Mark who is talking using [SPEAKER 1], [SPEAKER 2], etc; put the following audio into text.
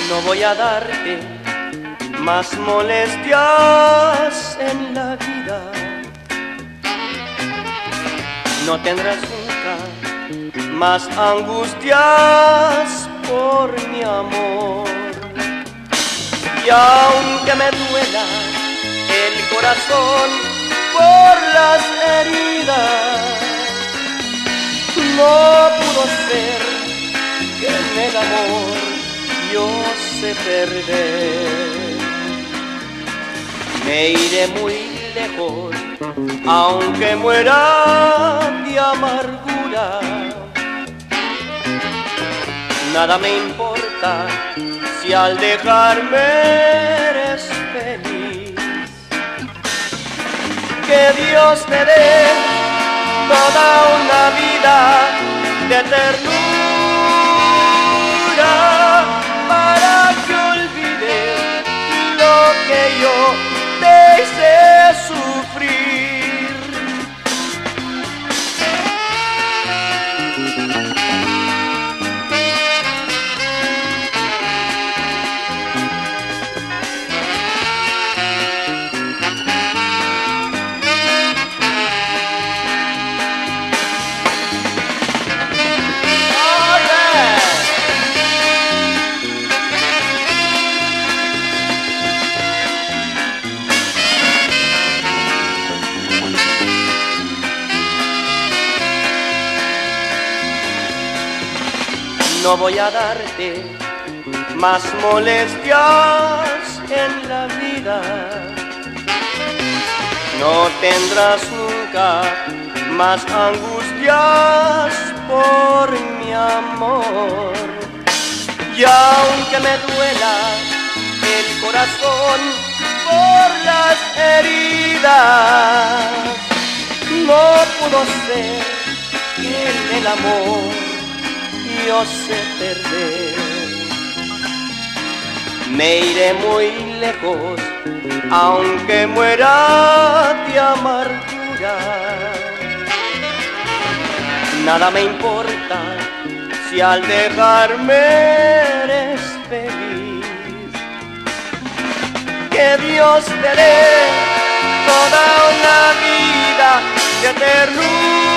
[SPEAKER 1] No voy a darte más molestias en la vida. No tendrás nunca más angustias por mi amor. Y aunque me duela el corazón por las heridas, no pudo ser que en el amor yo sé perder. Me iré muy lejos, aunque muera de amargura. Nada me importa si al dejarme eres feliz. Que Dios te dé toda una vida de ternura para que olvides lo que yo te hice sufrir. No voy a darte más molestias en la vida. No tendrás nunca más angustias por mi amor. Y aunque me duela el corazón por las heridas, no pudo ser que en el amor yo sé perder. Me iré muy lejos, aunque muera de amargura. Nada me importa si al dejarme eres feliz. Que Dios te dé toda una vida de ternura